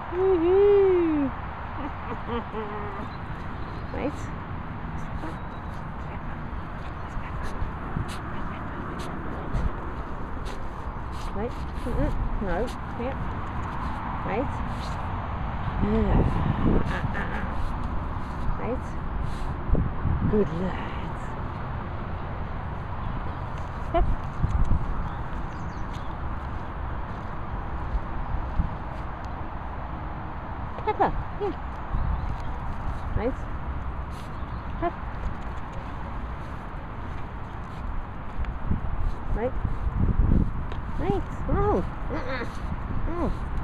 Woohoo! Right? Right? No. Yep. Right? Right? Good lads. Pep. Peppa. Yeah. Right? Pep. Right? Right. Oh. Oh.